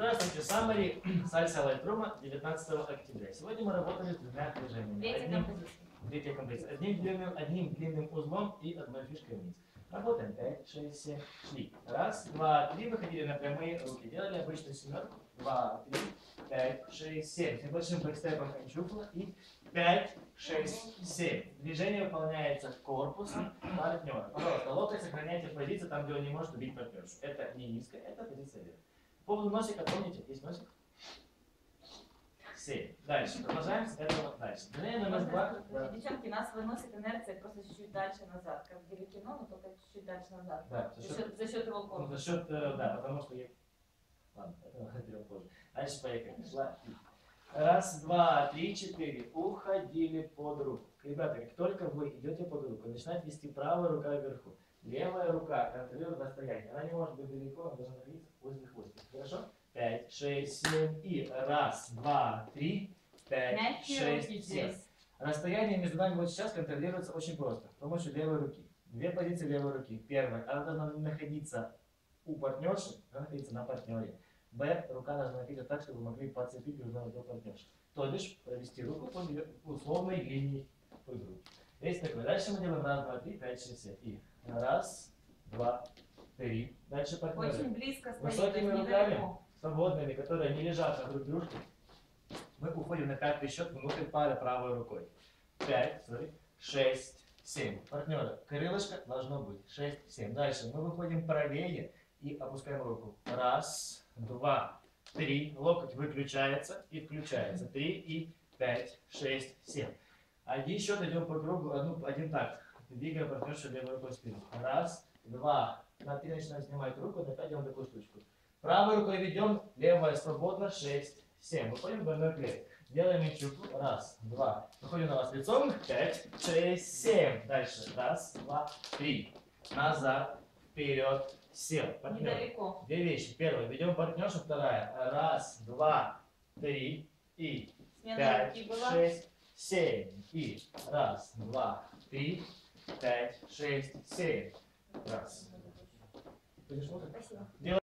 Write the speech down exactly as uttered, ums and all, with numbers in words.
Здравствуйте, Самари, Сальса Лайтрума, девятнадцатого октября. Сегодня мы работали с двумя движениями. Третья Одним, композиция. третья композиция. Одним длинным, одним длинным узлом и одной фишкой вниз. Работаем. пять, шесть, семь, шли. Раз, два, три. Выходили на прямые руки. Делали обычную семерку. Два, три, пять, шесть, семь. С небольшим бэкстепом энчуфла. И пять, шесть, семь. Движение выполняется корпусом партнера. Пожалуйста, локоть сохраняйте в позиции там, где он не может убить партнершу. Это не низкая, это позиция вверх. По поводу носика, помните, есть носик? семь. Дальше. Продолжаем с этого дальше. Движение номер два. Да. Девчонки, нас выносит инерция просто чуть-чуть дальше назад. Как в Гирикино, но только чуть-чуть дальше назад. Да, за, счет, за счет его корпуса. Ну, за счет, э, да, потому что я... Ладно, это мы берем позже. Дальше поехали. Шла. Раз, два, три, четыре. Уходили под руку. Ребята, как только вы идете под руку, начинает вести правая рука вверху. Левая рука контролирует расстояние. Она не может быть далеко, она должна находиться возле хвостика. Хорошо? пять, шесть, семь и раз, два, три, пять, шесть, семь. Расстояние между нами вот сейчас контролируется очень просто. С помощью левой руки. Две позиции левой руки. Первая, она должна находиться у партнерши, она находится на партнере. Б, рука должна находиться так, чтобы вы могли подцепить между нами до партнерши. То бишь, провести руку по условной линии по груди. Есть такое. Дальше мы делаем раз, два, три, пять, шесть, семь. И раз, два, три. Дальше партнеры. Очень близко стоит. Высокими руками, свободными, которые не лежат на друг дружке, мы уходим на пятый счет внутрь пары правой рукой. пять, шесть, семь. Партнеры, крылышко должно быть. шесть, семь. Дальше мы выходим правее и опускаем руку. Раз, два, три. Локоть выключается и включается. три и пять, шесть, семь. Один счет идем по кругу, одну, один такт. Двигаем партнершу левой рукой спину. Раз, два. На три начинаем снимать руку, на пять делаем такую штучку. Правой рукой ведем, левая свободно, шесть, семь. Выходим в двойной клей. Делаем энчуфлу. Раз, два. Выходим на вас лицом. пять, шесть, семь. Дальше. Раз, два, три. Назад, вперед, сел. Партнер. Недалеко. Две вещи. Первая. Ведем партнершу. Вторая. Раз, два, три и пять, шесть, семь. И раз, два, три, пять, шесть, семь. Раз. Спасибо.